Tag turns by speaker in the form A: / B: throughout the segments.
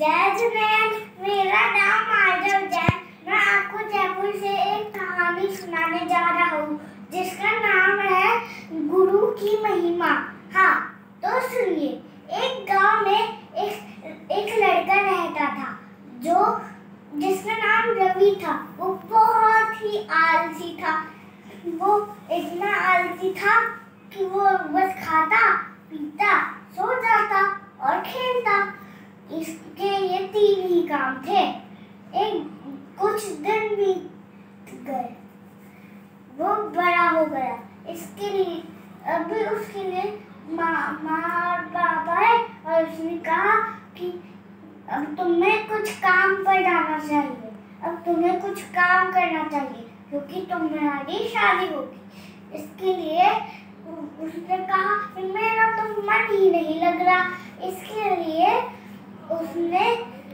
A: जय जैन, मेरा नाम आरव जैन। मैं आपको जयपुर से एक कहानी सुनाने जा रहा हूँ जिसका नाम है गुरु की महिमा। हाँ, तो सुनिए। एक गांव में एक लड़का रहता था जिसका नाम रवि था। वो बहुत ही आलसी था। वो इतना आलसी था कि वो बस खाता, पीता, सो जाता और खेलता। इसके ये 3 ही काम थे। कुछ दिन बीत गए, वो बड़ा हो गया। इसके लिए अभी उसके लिए माँ और पापा है और उसने कहा कि अब तुम्हें कुछ काम पर जाना चाहिए, अब तुम्हें कुछ काम करना चाहिए क्योंकि तुम्हारी शादी होगी। इसके लिए उसने कहा कि मेरा तो मन ही नहीं लग रहा। इसके लिए उसने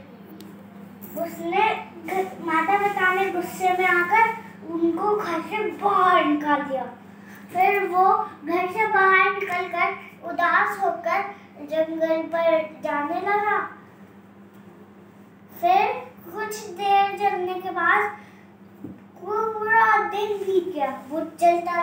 A: माता पिता ने गुस्से में आकर उनको घर से बाहर निकाल दिया। फिर वो घर से बाहर निकलकर उदास होकर जंगल पर जाने लगा। फिर कुछ देर चलने के बाद वो पूरा दिन बीत गया। वो चलता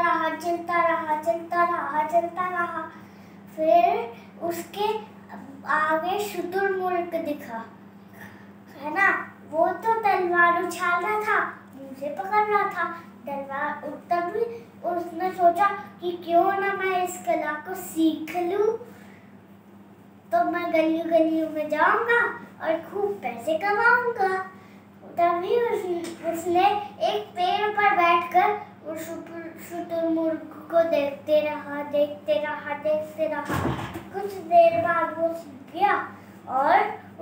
A: रहा। फिर उसके आगे शुतुरमुर्ग दिखा, है ना। वो तो तलवार उछाल रहा था, मुंह से पकड़ रहा था तलवार। तभी उसने सोचा कि क्यों ना मैं इस कला को सीख लूं, तो मैं गलियों में जाऊंगा और खूब पैसे कमाऊंगा। तभी उसने एक पेड़ पर बैठकर उस शुतुरमुर्ग को देखते रहा। कुछ देर बाद वो सीख गया और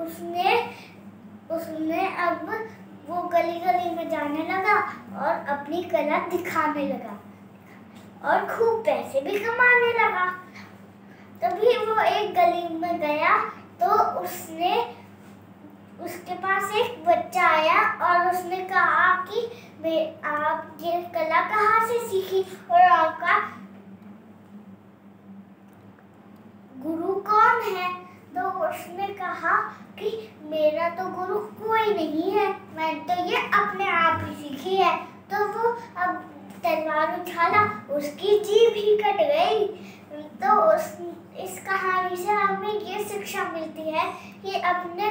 A: उसने अब वो गली में जाने लगा और अपनी कला दिखाने लगा और खूब पैसे भी कमाने लगा। तभी वो एक गली में गया तो उसके पास एक बच्चा आया और उसने कहा कि आप ये कला कहाँ से सीखी और आपका गुरु कौन है? तो उसने कहा कि मेरा तो गुरु कोई नहीं है, मैं तो ये अपने आप ही सीखी है। तो वो अब तलवार उछाला, उसकी जीभ ही कट गई। तो इस कहानी से हमें ये शिक्षा मिलती है कि अपने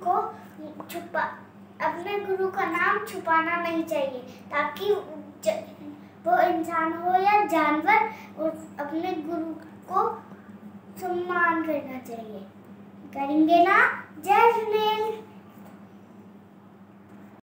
A: गुरु का नाम छुपाना नहीं चाहिए, ताकि वो इंसान हो या जानवर, अपने गुरु को सम्मान करना चाहिए। करेंगे ना? जय